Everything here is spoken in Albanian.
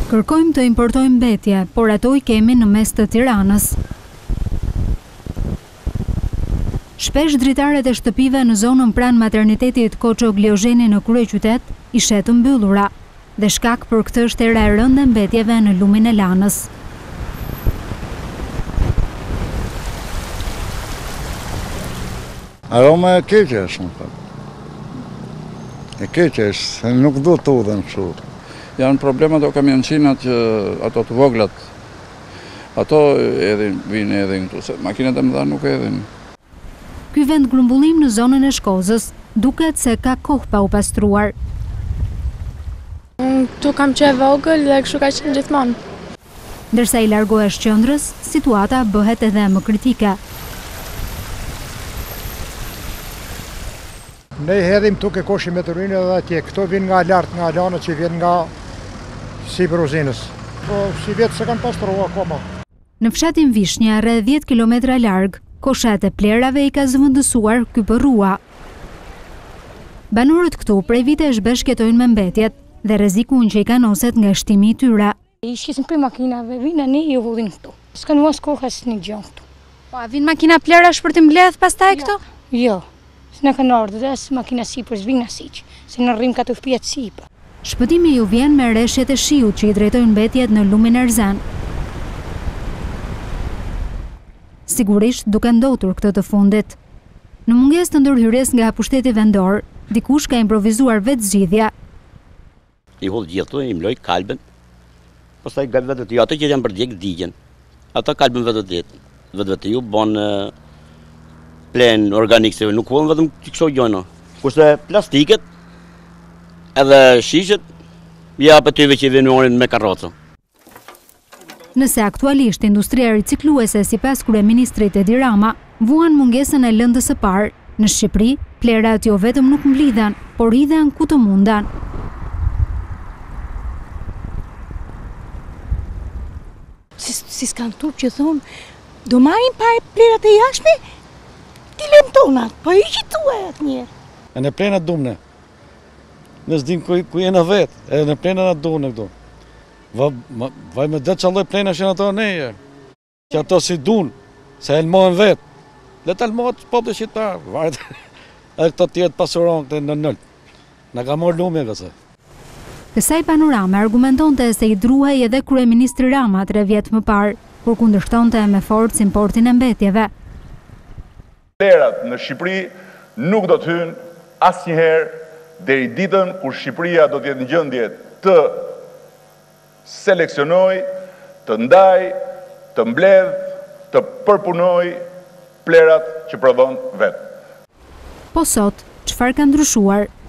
Kërkojmë të importojmë mbetje, por ato I kemi në mes të Tiranës. Shpesh dritaret e shtëpive në zonën pranë maternitetit Koço Gliozheni në kryeqytet ishe të mbyllura, dhe shkak për këtë është era e rëndë e mbetjeve në lumin e Lanës. Aroma e keqe është, më thënë. E keqe është, se nuk do të udhen kështu. Janë problema ato kamionçinat që ato të voglat. Ato vinë edhe këtu, se makinat e mëdha nuk edhin. Ky vend grumbullim në zonën e Shkozës duket se ka kohë pa u pastruar. Tu kam qenë vogël dhe kështu ka qenë gjithmonë. Ndërsa I largohesh qendrës, situata bëhet edhe më kritike. Ne hedhim tuk e koshim me të rrinë edhe atje. Këto vinë nga lartë, nga lanët që vjen nga sipër uzinës. Po si vjetë se kanë pastruar akoma. Në fshatin Vishnja, rreth 10 kilometra larg, koshat e plerave I ka zëvendësuar ky përrua. Banorët këtu prej vitesh bashkëtojnë me mbetjet dhe rrezikun që I kanoset nga shtimi I tyre. I shqisin për makinave, vinë ne I hudhin këtu. S'kan mos kohë as një gjë këtu. Po a vin makina plerash për të mbledh pastaj këto? Jo. S'na kanë ardhur as makina sipër s'vin asiq, se në rrim ka të fpiat sipër. Shpëtimi ju vjen me rreshjet e shiut që I drejtojnë mbetjet në lumin Erzan. Sigurisht duke ndotur këtë të fundit. Në mungesë të ndërhyrjes nga pushteti vendor, dikush ka improvizuar vetë zgjidhja. I hodh gjithu, I mloj kalben, pastaj vetë ju ato që janë për djeg digjen. Ata kalben vetë ju bon plen organik, se nuk hodhën vetëm këto gjëra. Kurse plastiket edhe shishet, ja për tyve që vinorin me karrocë. Nëse aktualisht industria ricikluese sipas kryeministrit Edi Rama vuan mungesën e lëndës së parë, në Shqipëri plerat jo vetëm nuk mblidhen, por hidhen ku të mundan. Si s'kan turp që thonë, do marrin pa plerat e jashtme, ti lem tonat, po I që tua atë njerë. E në plenat dumne. Nësë dim ku jena vetë, edhe në plenat atë dumne këtu. Vaj me dhe qalloj plena që në ato neje. Që ato si dun, se elmohen vetë. Dhe të elmohet popë të shqiptarë, vajtë. Edhe këto tjetë pasuron këtë në nëllë. Në ka morë lume këse. Kësaj panorame argumentonte se I druhej edhe kryeministri Rama 3 vjet më parë, kur kundërshtonte me forcë importin e mbetjeve. Plerat në Shqipëri nuk do të hynë asnjëherë deri ditën kur Shqipëria do të jetë në gjendje të seleksionoj, të ndaj, të mbledh, të përpunoj plerat që prodhon vetë. Po sot, çfarë ka ndryshuar?